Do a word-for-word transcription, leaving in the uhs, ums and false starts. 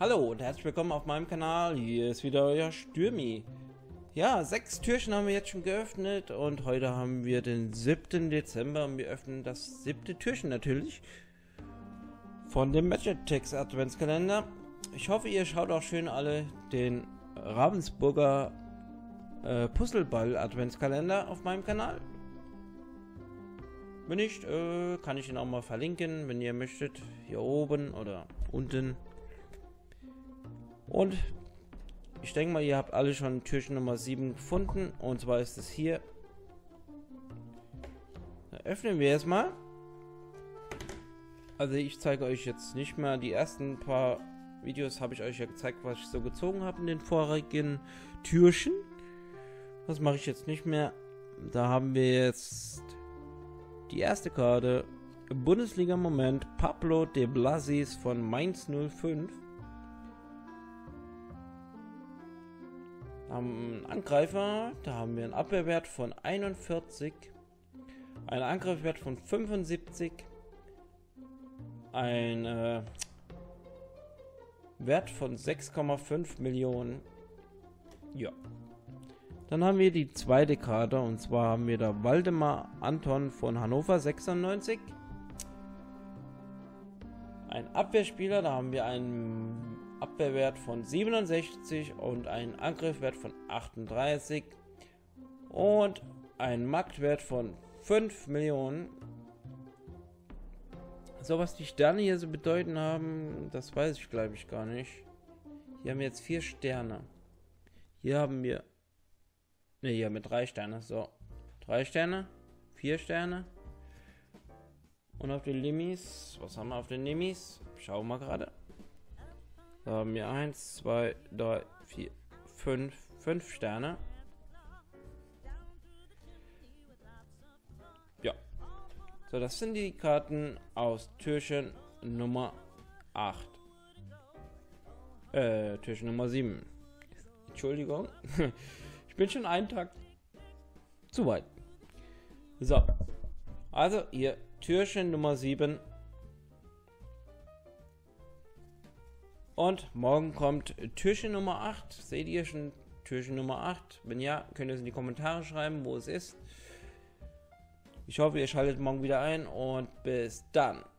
Hallo und herzlich willkommen auf meinem Kanal. Hier ist wieder euer Stürmi. Ja, sechs Türchen haben wir jetzt schon geöffnet und heute haben wir den siebten Dezember und wir öffnen das siebte Türchen natürlich von dem Magitex Adventskalender. Ich hoffe, ihr schaut auch schön alle den Ravensburger äh, Puzzleball Adventskalender auf meinem Kanal. Wenn nicht, äh, kann ich ihn auch mal verlinken, wenn ihr möchtet, hier oben oder unten. Und ich denke mal, ihr habt alle schon Türchen Nummer sieben gefunden. Und zwar ist es hier. Da öffnen wir es mal. Also ich zeige euch jetzt nicht mehr. Die ersten paar Videos habe ich euch ja gezeigt, was ich so gezogen habe in den vorigen Türchen. Das mache ich jetzt nicht mehr. Da haben wir jetzt die erste Karte. Bundesliga-Moment. Pablo de Blasis von Mainz null fünf. Haben einen Angreifer, da haben wir einen Abwehrwert von einundvierzig, einen Angriffswert von fünfundsiebzig, ein äh, Wert von sechs Komma fünf Millionen. Ja. Dann haben wir die zweite Karte und zwar haben wir da Waldemar Anton von Hannover sechsundneunzig. Ein Abwehrspieler, da haben wir einen Abwehrwert von siebenundsechzig und einen Angriffswert von achtunddreißig und einen Marktwert von fünf Millionen. So, was die Sterne hier so bedeuten haben, das weiß ich glaube ich gar nicht. Hier haben wir jetzt vier Sterne. Hier haben wir, ne, hier haben wir drei Sterne. So, drei Sterne, vier Sterne. Und auf den Limis, was haben wir auf den Limis? Schauen wir gerade. Da haben wir eins, zwei, drei, vier, fünf, fünf Sterne. Ja. So, das sind die Karten aus Türchen Nummer acht. Äh, Türchen Nummer sieben. Entschuldigung. Ich bin schon einen Tag zu weit. So. Also, hier Türchen Nummer sieben. Und morgen kommt Türchen Nummer acht. Seht ihr schon Türchen Nummer acht? Wenn ja, könnt ihr es in die Kommentare schreiben, wo es ist. Ich hoffe, ihr schaltet morgen wieder ein und bis dann.